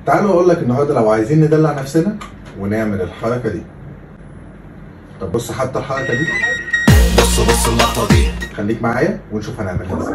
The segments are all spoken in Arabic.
تعالوا اقول لك النهارده لو عايزين ندلع نفسنا ونعمل الحركه دي. طب بص حتى الحركه دي، بص اللقطه دي، خليك معايا ونشوف هنعملها ازاي.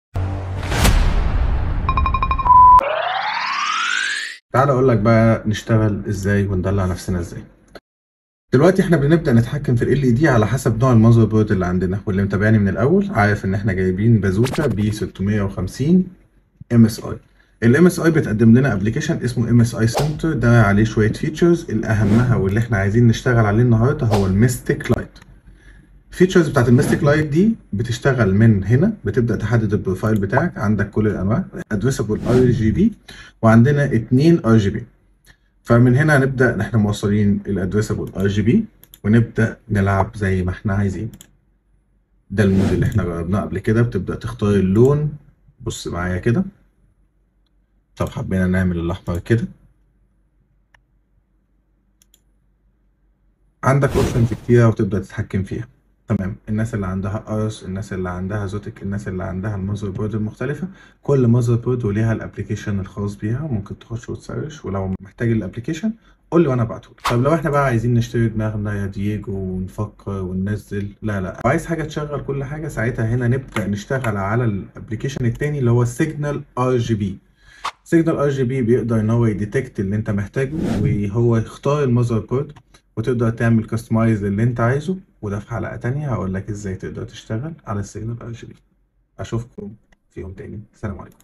تعالى اقول لك بقى نشتغل ازاي وندلع نفسنا ازاي. دلوقتي احنا بنبدا نتحكم في ال دي على حسب نوع المذر بورد اللي عندنا، واللي متابعني من الاول عارف ان احنا جايبين بازوكا ب 650 ام اس اي. الام اس اي بتقدم لنا ابلكيشن اسمه ام اس اي سنتر، ده عليه شويه فيتشرز، الاهمها واللي احنا عايزين نشتغل عليه النهارده هو الميستيك لايت. الفيتشرز بتاعت الميستيك لايت دي بتشتغل من هنا، بتبدا تحدد البروفايل بتاعك، عندك كل الانواع ادريسبل ار جي بي، وعندنا 2 ار جي بي. فمن هنا هنبدا احنا موصلين الادريسبل ار جي بي ونبدا نلعب زي ما احنا عايزين. ده المود اللي احنا جربناه قبل كده، بتبدا تختار اللون. بص معايا كده، طب حبينا نعمل الاحمر كده، عندك اوبشنز كتيرة وتبدأ تتحكم فيها. تمام، الناس اللي عندها ارس، الناس اللي عندها زوتك، الناس اللي عندها المذر بورد المختلفة، كل مذر بورد وليها الابلكيشن الخاص بيها، ممكن تخش وتسرش، ولو محتاج الابلكيشن قول لي وانا ابعتهولك. طب لو احنا بقى عايزين نشتري دماغنا يا دييجو ونفكر وننزل، لا لو عايز حاجة تشغل كل حاجة، ساعتها هنا نبدأ نشتغل على الابلكيشن التاني اللي هو السيجنال ار جي بي. سيجنال ار جي بي بيقدر ان هو يديتكت اللي انت محتاجه، وهو يختار المذر بورد، وتقدر تعمل كاستمايز اللي انت عايزه. وده في حلقة تانية هقول لك ازاي تقدر تشتغل على السيجنال ار جي بي. اشوفكم في يوم تاني، سلام عليكم.